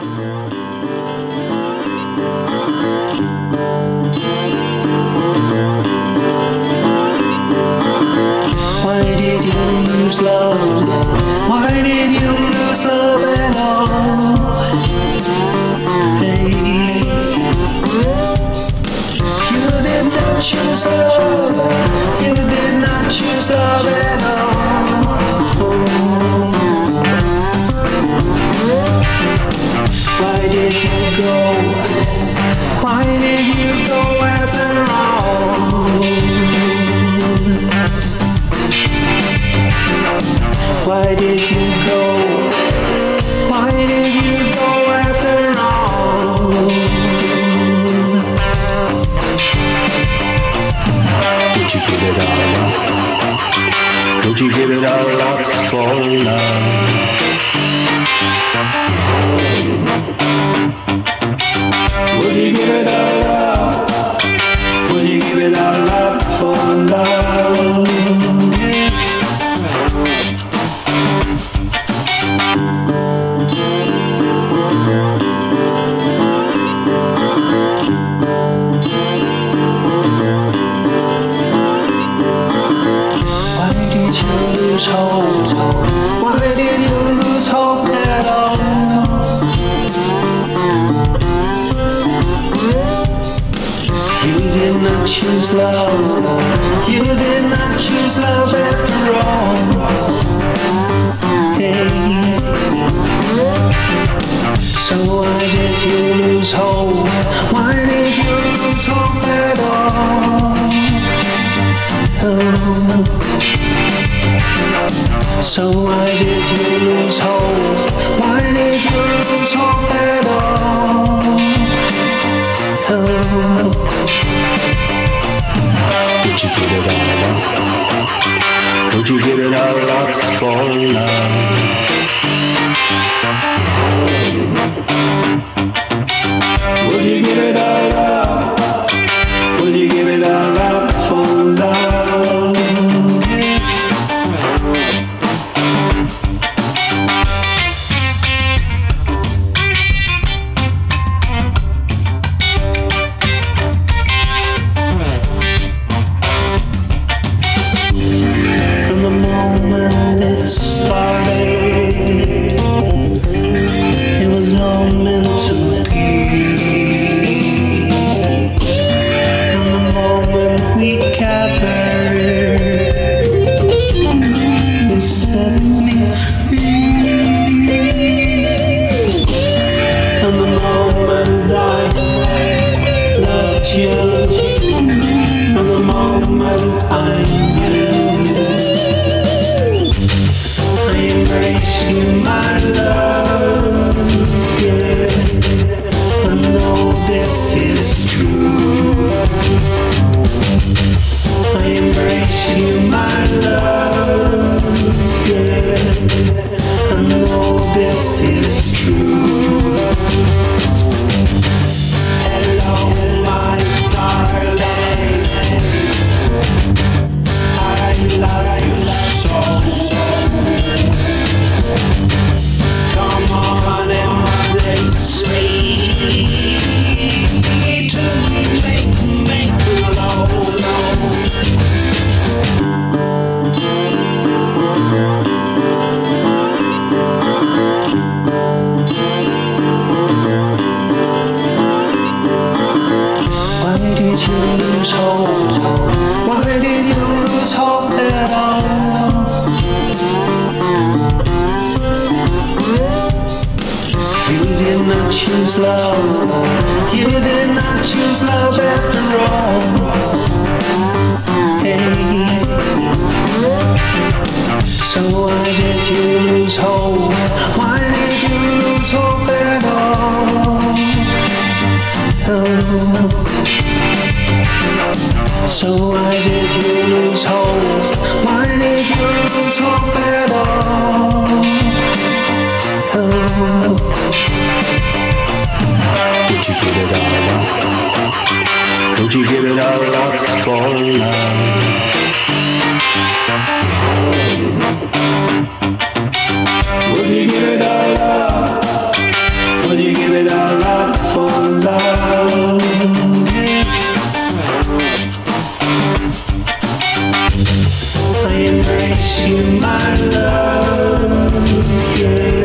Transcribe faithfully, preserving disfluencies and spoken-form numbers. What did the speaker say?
Why did you lose love? Why did you lose love at all? Hey, you did not choose love. You did not choose love at all. Why did you go? Why did you go after all? Why did you go? Why did you go after all? Did you give it all up? Did you give it all up for love? Would you give it all up? Would you give it all up for love? Lose hope? Why did you lose hope at all? You did not choose love. You did not choose love after all. Hey. So why did you lose hope? Why did you lose hope at all? Oh. So why did you lose hope? Why did you lose hope at all? Oh. Did you give it all up? Did you give it all up for love? Would you give it all up? Would you give it all up for love? It started, it was all meant to be. From the moment we gathered, you set me free. From the moment I loved you, from the moment I knew, embrace you, my love, yeah. I know this is true. I embrace you, my love, yeah. I know this is true. Hello, my darling, I love you so. Come on, embrace me to make, make love. Why did you lose hope? Why did you lose hope at all? You did not choose love. You did not choose love after all. Hey. So why did you lose hope? Why did you lose hope at all? Oh. So why did you lose hope? Why did you lose hope at all? Oh. Did you give it all up? Did you give it all up for love? Would you give it all up? Would you give yeah.